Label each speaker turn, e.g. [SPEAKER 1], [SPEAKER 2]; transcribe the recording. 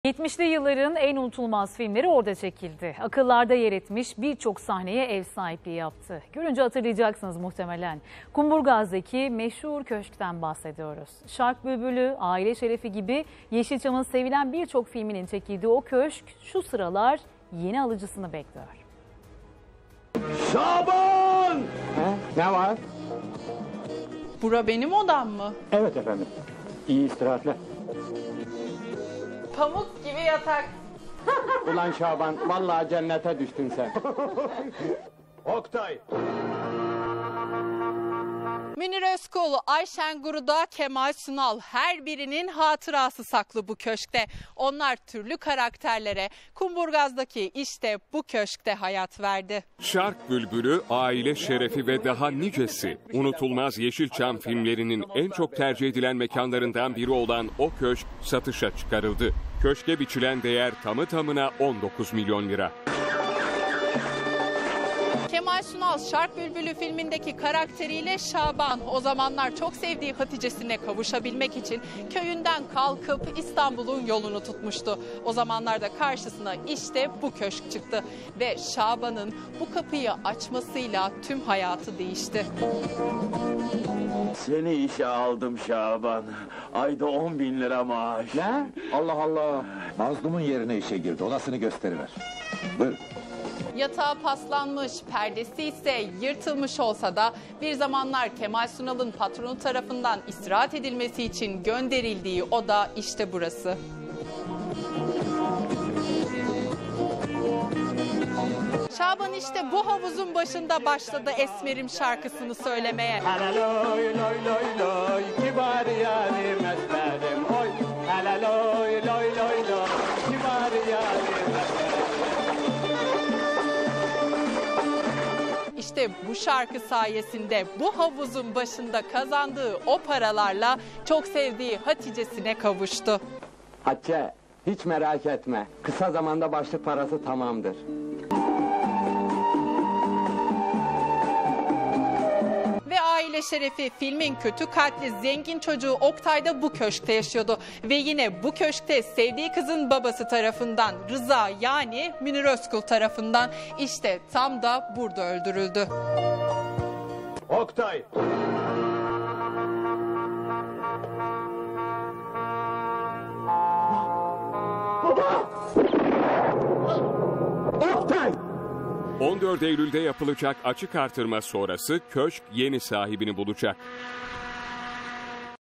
[SPEAKER 1] 70'li yılların en unutulmaz filmleri orada çekildi. Akıllarda yer etmiş birçok sahneye ev sahipliği yaptı. Görünce hatırlayacaksınız muhtemelen. Kumburgaz'daki meşhur köşkten bahsediyoruz. Şark Bülbülü, Aile Şerefi gibi Yeşilçam'ın sevilen birçok filminin çekildiği o köşk şu sıralar yeni alıcısını bekliyor.
[SPEAKER 2] Şaban! Ne var?
[SPEAKER 3] Bura benim odam mı?
[SPEAKER 2] Evet efendim. İyi istirahatler.
[SPEAKER 3] Pamuk gibi yatak.
[SPEAKER 2] Ulan Şaban, vallahi cennete düştün sen. Oktay!
[SPEAKER 3] Münir Özkul, Ayşen Guruda, Kemal Sunal, her birinin hatırası saklı bu köşkte. Onlar türlü karakterlere Kumburgaz'daki işte bu köşkte hayat verdi.
[SPEAKER 4] Şark Bülbülü, Aile Şerefi ve daha nicesi. Unutulmaz Yeşilçam filmlerinin en çok tercih edilen mekanlarından biri olan o köşk satışa çıkarıldı. Köşke biçilen değer tamı tamına 19 milyon lira.
[SPEAKER 3] Kemal Sunal, Şark Bülbülü filmindeki karakteriyle Şaban o zamanlar çok sevdiği Hatice'sine kavuşabilmek için köyünden kalkıp İstanbul'un yolunu tutmuştu. O zamanlarda karşısına işte bu köşk çıktı ve Şaban'ın bu kapıyı açmasıyla tüm hayatı değişti.
[SPEAKER 5] Seni işe aldım Şaban. Ayda 10.000 lira maaş.
[SPEAKER 2] Ne? Allah Allah!
[SPEAKER 6] Mazlumun yerine işe girdi. Odasını gösteriver. Buyur.
[SPEAKER 3] Yatağı paslanmış, perdesi ise yırtılmış olsa da bir zamanlar Kemal Sunal'ın patronu tarafından istirahat edilmesi için gönderildiği oda işte burası. Şaban işte bu havuzun başında başladı Esmer'im şarkısını söylemeye.
[SPEAKER 2] Helaloy loy loy loy, kibar yarim Esmer'im oy. Helaloy loy loy loy, kibar yarim Esmer'im.
[SPEAKER 3] İşte bu şarkı sayesinde bu havuzun başında kazandığı o paralarla çok sevdiği Hatice'sine kavuştu.
[SPEAKER 2] Hatice, hiç merak etme. Kısa zamanda başlık parası tamamdır.
[SPEAKER 3] Ve Aile Şerefi filmin kötü kalpli zengin çocuğu Oktay da bu köşkte yaşıyordu. Ve yine bu köşkte sevdiği kızın babası tarafından Rıza yani Münir Özkul tarafından işte tam da burada öldürüldü.
[SPEAKER 2] Oktay! Baba! Oktay!
[SPEAKER 4] 14 Eylül'de yapılacak açık artırma sonrası köşk yeni sahibini bulacak.